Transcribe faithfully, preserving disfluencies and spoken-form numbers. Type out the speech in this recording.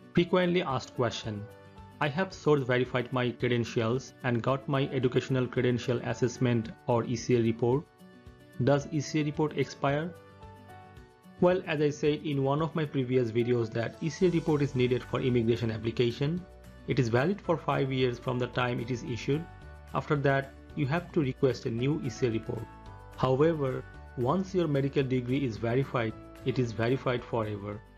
Frequently asked question. I have source verified my credentials and got my Educational Credential Assessment or E C A report. Does E C A report expire? Well, as I said in one of my previous videos that E C A report is needed for immigration application. It is valid for five years from the time it is issued. After that, you have to request a new E C A report. However, once your medical degree is verified, it is verified forever.